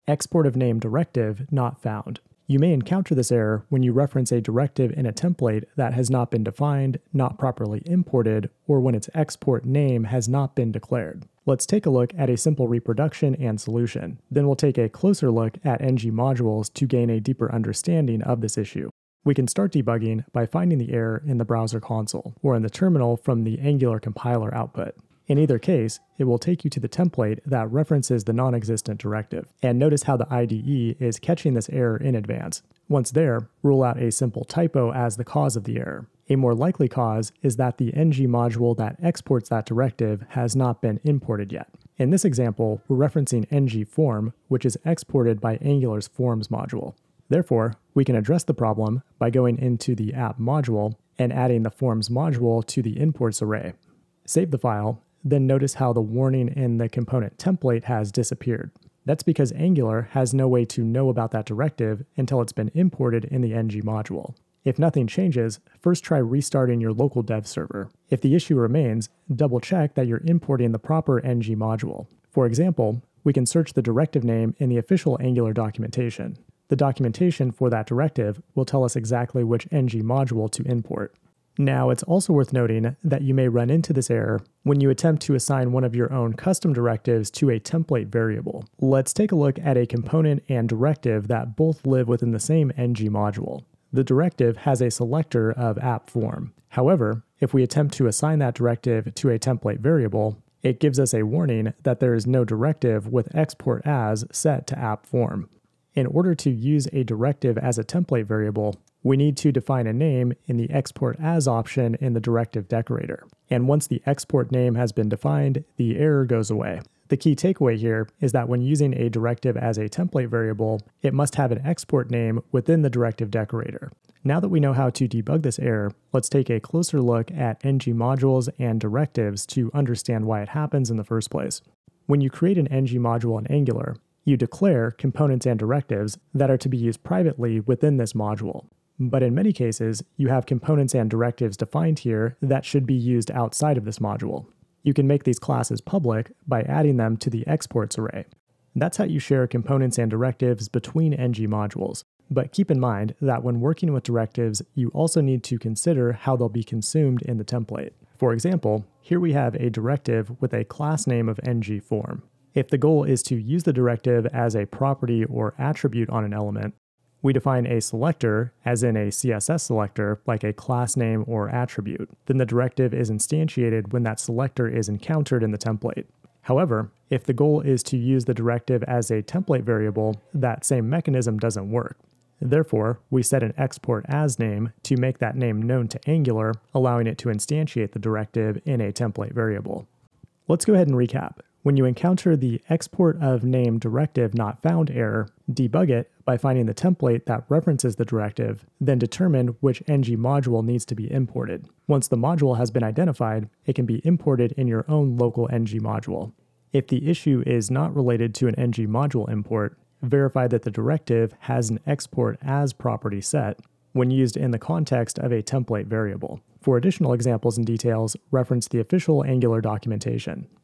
Export of name directive not found. You may encounter this error when you reference a directive in a template that has not been defined, not properly imported, or when its export name has not been declared. Let's take a look at a simple reproduction and solution. Then we'll take a closer look at ng modules to gain a deeper understanding of this issue. We can start debugging by finding the error in the browser console, or in the terminal from the Angular compiler output. In either case, it will take you to the template that references the non-existent directive. And notice how the IDE is catching this error in advance. Once there, rule out a simple typo as the cause of the error. A more likely cause is that the ng module that exports that directive has not been imported yet. In this example, we're referencing ng form, which is exported by Angular's forms module. Therefore, we can address the problem by going into the app module and adding the forms module to the imports array. Save the file. Then notice how the warning in the component template has disappeared. That's because Angular has no way to know about that directive until it's been imported in the ng module. If nothing changes, first try restarting your local dev server. If the issue remains, double check that you're importing the proper ng module. For example, we can search the directive name in the official Angular documentation. The documentation for that directive will tell us exactly which ng module to import. Now, it's also worth noting that you may run into this error when you attempt to assign one of your own custom directives to a template variable. Let's take a look at a component and directive that both live within the same ng module. The directive has a selector of app form. However, if we attempt to assign that directive to a template variable, it gives us a warning that there is no directive with export as set to app form. In order to use a directive as a template variable, we need to define a name in the export as option in the directive decorator. And once the export name has been defined, the error goes away. The key takeaway here is that when using a directive as a template variable, it must have an export name within the directive decorator. Now that we know how to debug this error, let's take a closer look at ng modules and directives to understand why it happens in the first place. When you create an ng module in Angular, you declare components and directives that are to be used privately within this module. But in many cases, you have components and directives defined here that should be used outside of this module. You can make these classes public by adding them to the exports array. That's how you share components and directives between ng modules. But keep in mind that when working with directives, you also need to consider how they'll be consumed in the template. For example, here we have a directive with a class name of ng form. If the goal is to use the directive as a property or attribute on an element, we define a selector, as in a CSS selector, like a class name or attribute. Then the directive is instantiated when that selector is encountered in the template. However, if the goal is to use the directive as a template variable, that same mechanism doesn't work. Therefore, we set an export as name to make that name known to Angular, allowing it to instantiate the directive in a template variable. Let's go ahead and recap. When you encounter the export of name directive not found error, debug it by finding the template that references the directive, then determine which ng module needs to be imported. Once the module has been identified, it can be imported in your own local ng module. If the issue is not related to an ng module import, verify that the directive has an export as property set when used in the context of a template variable. For additional examples and details, reference the official Angular documentation.